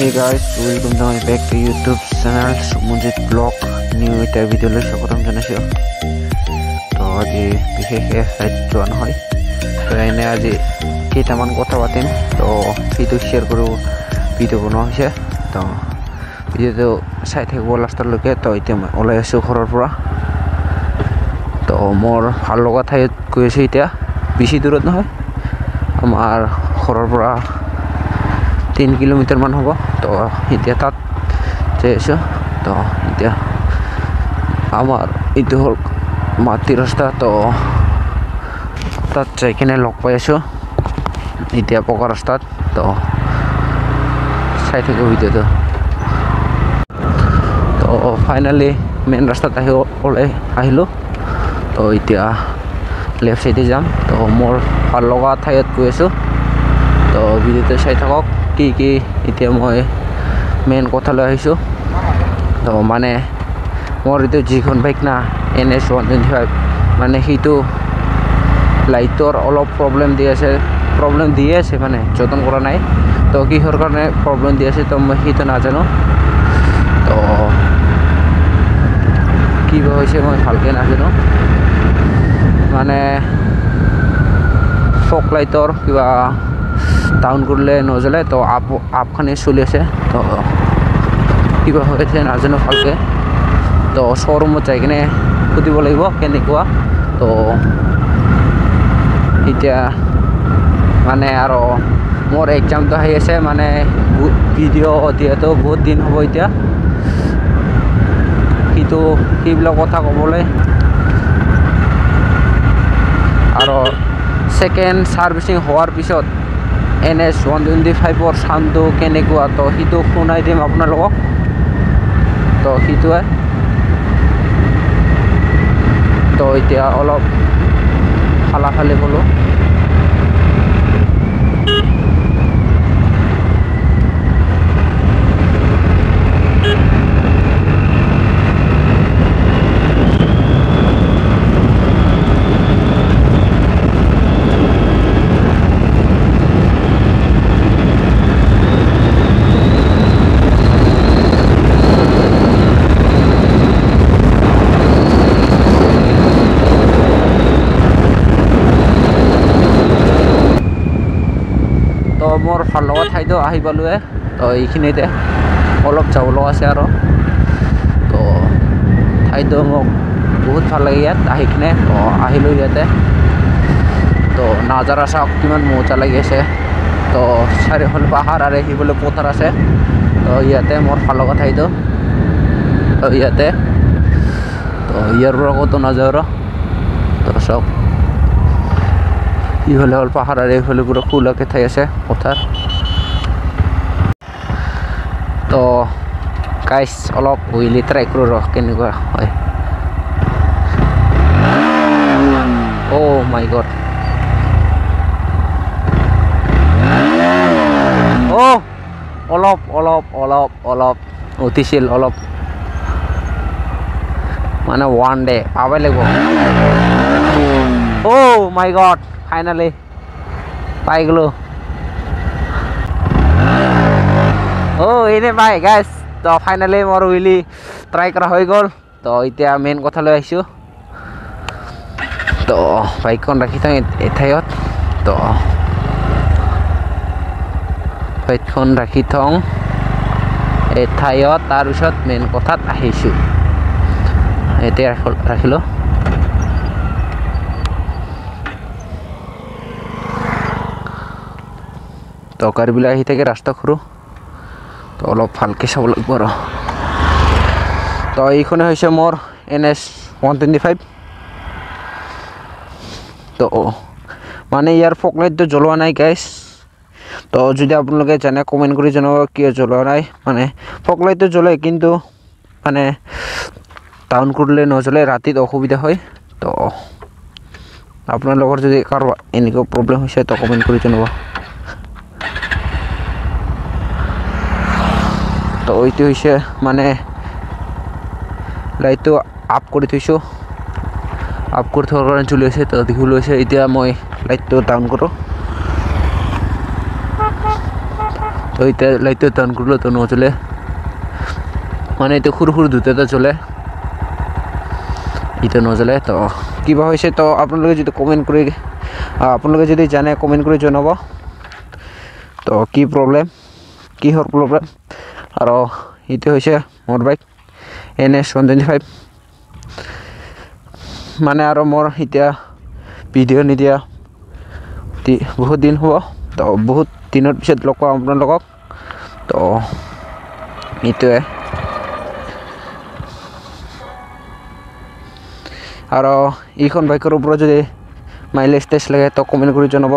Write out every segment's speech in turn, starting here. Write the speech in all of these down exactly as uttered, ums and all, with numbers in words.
Hey guys, welcome to my back to YouTube channel Sumunjit Vlog new এটা video লৈ স্বাগতম জনাইছো তো আজি বিশেষে সাইড জন হয় তো এনে আজি কেইটামান কথা পাতিম তো ভিডিও শেয়ার কৰো ভিডিও বনোৱা হৈছে তো ভিডিওটো চাই থাকিব লাষ্টলৈকে তো এতিয়া মই ওলাই আছো ঘৰৰ পৰা তো মোৰ ভাল লগা ঠাইত গৈ আছো এতিয়া বেছি দূৰত নহয় আমাৰ ঘৰৰ পৰা तीन किलोमीटर मान होगा तो इतना तक जैसे तो इतना आमार इतो हल माटी रास्ता तो तक जाइकिने लग पाइছো इतना पका रास्ता तो साइड को वीडियो तो तो फाइनली मेन रास्ता आहि ओले आहिलो तो इतना लेफ्ट साइड जाम तो मोर ভাল লগা ঠাইত গৈ আছো तो वीडियो চাই থাকক কি কি এতিয়া মই মেইন কথা লৈ আহিছো তো মানে মোৰ ইটো যিখন বাইক না N S one twenty five মানে সেইটো লাইটৰ অলপ প্ৰব্লেম দি আছে প্ৰব্লেম দি আছে মানে যতন কৰা নাই তো কিহৰ কাৰণে প্ৰব্লেম দি আছে তো মই সেইটো নাজানো তো কি হৈছে মই ভালকৈ নাজানো মানে ফক লাইটৰ কিবা টাউন করলে নজলে তো আপ আপখানে চলি আছে তো কিবা হয়েছে নাজানো ভালকে তো শোরুমত যাই কিনে সুধিব লাগিব কেনেকুৱা তো এতিয়া মানে আৰু মোৰ এক্সামটো আহি আছে মানে ভিডিঅ' দিয়াটো বহুত দিন হ'ব এতিয়া সেইটো সেইবিলাক কথা ক'বলৈ আৰু সেকেন্ড সার্ভিসিং হওয়ার পিছত এন এছ ওৱান টুৱেণ্টি ফাইভৰ চাউণ্ডটো কেনেকুৱা তো সেইটো শুনাই দিম আপোনালোকক তো সেইটোৱে তো এতিয়া অলপ ফালাফালি গ'লোঁ मोर ভাল লগা ঠাইটো আহি পালোৱে তো এইখিনিতে অলপ যাব লগা আছে আৰু তো ঠাইটো মোক বহুত ভাল লাগে ইয়াত আহি কিনে তো আহিলোঁ ইয়াতে তো নাজাৰা চাওক কিমান মজা লাগি আছে তো চাৰিওফালে পাহাৰ আৰু সিফালে পথাৰ আছে তো ইয়াতে মোৰ ভাল লগা ঠাইটো তো ইয়াতে তো ইয়াৰ পৰা ক'তো নাযাওঁ আৰু তো চাওক ইফালে হল পাহাড় আর এইফালে পুরো খোলাকে ঠাই আছে পথার তো গাইস অলপ উইলি ট্রাই কৰো ৰ কেনেকুৱা হয় ও মাই গড ও অলপ অলপ অলপ অলপ উঠিছিল অলপ মানে ওয়ান ডে পাবই লাগিব ও মাই গড ফাইনালি পাই গলো ও এনে পাই গাইস তো ফাইনালি মোৰ উইলি ট্রাই কৰা হৈ গ'ল তো এতিয়া মেইন কথা লৈ আহিছো তো বাইকখন ৰাখি থওঁ এঠাইত তো বাইকখন ৰাখি থওঁ এঠাইত তাৰপিছত মেইন কথাত আহিছো এতিয়া ৰাখিলোঁ তো গাড়ীবিলাক আহি থাকে ৰাস্তা সৰু তো অলপ ভালকৈ চাব লাগিব আৰু তো এইখনে হৈছে মোৰ N S one twenty five তো মানে ইয়াৰ ফক লাইটটো জ্বলোৱা নাই গাইছ তো যদি আপোনালোকে জানে কমেণ্ট কৰি জনাব কিয় জ্বলোৱা নাই মানে ফক লাইটটো জ্বলে কিন্তু মানে টাউন কৰিলে নজ্বলে ৰাতিত অসুবিধা হয় তো আপোনালোকৰ যদি কাৰোবাৰ এনেকুৱা প্ৰব্লেম হৈছে তো কমেণ্ট কৰি জনাব তো ওইটো হইছে মানে লাইটটো আপ কৰি থৈছো আপ কৰি থোৱাৰ কাৰণে চলি আছে তো দেখিবলৈ হৈছে এতিয়া মই লাইটটো ডাউন কৰোঁ তো এতিয়া লাইটটো টান কৰিলে তো নচলে মানে এইটো সৰু সৰু দুটাতে চলে ইটো নচলে তো কিবা হৈছে তো আপোনালোকে যদি কমেণ্ট কৰি আপোনালোকে যদি জানে কমেণ্ট কৰি জনাব তো কি প্ৰব্লেম কিহৰ প্ৰব্লেম আৰু এইটো হৈছে মোৰ bike N S one twenty five মানে আৰু মোৰ এতিয়া ভিডিঅ' নিদিয়া বহুত দিন হ'ব তো বহুত দিনৰ পিছত লগ পাম আপোনালোকক তো এইটোৱে আৰু এইখন বাইকৰ ওপৰত যদি মাইলেজ টেষ্ট লাগে তো কমেণ্ট কৰি জনাব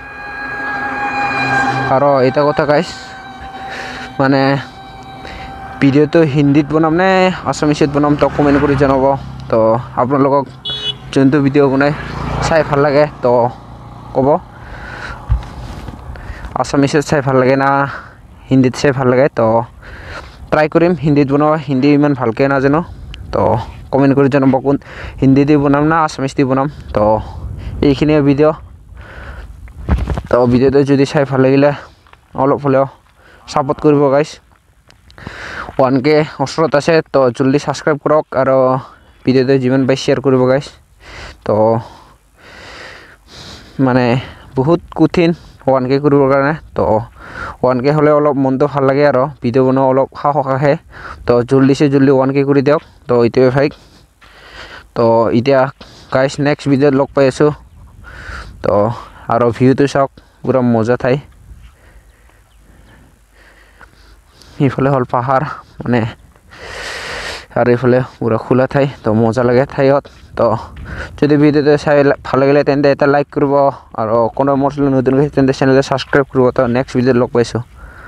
আৰু এটা কথা গাইছ মানে ভিডিঅ'টো হিন্দীত বনাম নে আছামিছত বনাম তো কমেণ্ট কৰি জনাব তো আপোনালোকক যোনটো ভিডিঅ' বনাই চাই ভাল লাগে তো ক'ব আছামিছত চাই ভাল লাগে না হিন্দীত চাই ভাল লাগে তো ট্ৰাই কৰিম হিন্দীত বনাব হিন্দী ইমান ভালকৈ নাজানো তো কমেণ্ট কৰি জনাব কোন হিন্দী দি বনাম না আছামিছ দি বনাম তো এইখিনিয়ে ভিডিঅ' তো ভিডিঅ'টো যদি চাই ভাল লাগিলে অলপ হ'লেও ছাপোৰ্ট কৰিব গাইছ ওৱান কে ওচৰত আছে তো জলদি ছাবস্ক্ৰাইব কৰক আৰু ভিডিঅ'টো যিমান পাই শ্বেয়াৰ কৰিব গাইছ তো মানে বহুত কঠিন ওৱান কে কৰিবৰ কাৰণে তো ওৱান কে হ'লে অলপ মনটো ভাল লাগে আৰু ভিডিঅ' বনোৱা অলপ সাহস আহে তো জলদিছে জলদি ওৱান কে কৰি দিয়ক তো এইটোৱে ভাই তো এতিয়া গাইছ নেক্সট ভিডিঅ'ত লগ পাই আছোঁ তো আৰু ভিউটো চাওক পুৰা মজা ঠাই এইফালে হ'ল পাহাৰ মানে আৰু এইফালে পুৰা খোলা ঠাই তো মজা লাগে ঠাইত তো যদি ভিডিঅ'টো চাই ভাল লাগিলে তেন্তে এটা লাইক কৰিব আৰু কোনো মোৰ চেনেল নতুন হৈছে তেন্তে চেনেলটো ছাবস্ক্ৰাইব কৰিব তো নেক্সট ভিডিঅ'ত লগ পাইছোঁ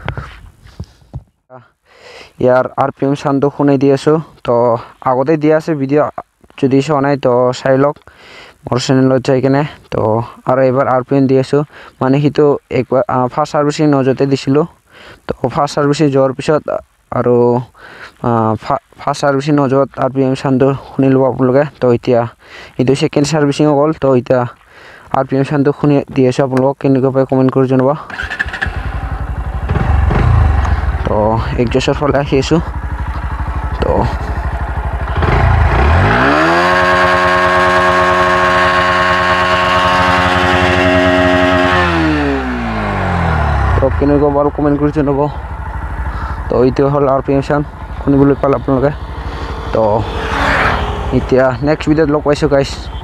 ইয়াৰ আৰ পি এম চাউণ্ডটো শুনাই দি আছোঁ তো আগতে দিয়া আছে ভিডিঅ' যদি চোৱা নাই তো চাই লওক মোৰ চেনেলত যাই কিনে তো আৰু এইবাৰ আৰ পি এম দি আছোঁ মানে সেইটো একবাৰ ফাৰ্ষ্ট ছাৰ্ভিচিং নজতে দিছিলোঁ তো ফাৰ্ষ্ট ছাৰ্ভিচিং যোৱাৰ পিছত আৰু ফাৰ্ষ্ট ছাৰ্ভিচিং নজত আৰ পি এম চাউণ্ডটো শুনি ল'ব আপোনালোকে তো এতিয়া এইটো ছেকেণ্ড ছাৰ্ভিচিং গ'ল তো এতিয়া আৰ পি এম চাউণ্ডটো শুনি দি আছোঁ আপোনালোকক কেনেকুৱা পাই কমেণ্ট কৰি জনাব তো একজষ্টৰ ফালে আহি আছোঁ তো কেনেকুৱা বাৰু কমেণ্ট কৰি জনাব তো এইটো হ'ল আৰ পি এম চাউণ্ড শুনিবলৈ পালে আপোনালোকে তো এতিয়া নেক্সট ভিডিঅ'ত লগ পাইছোঁ গাইছ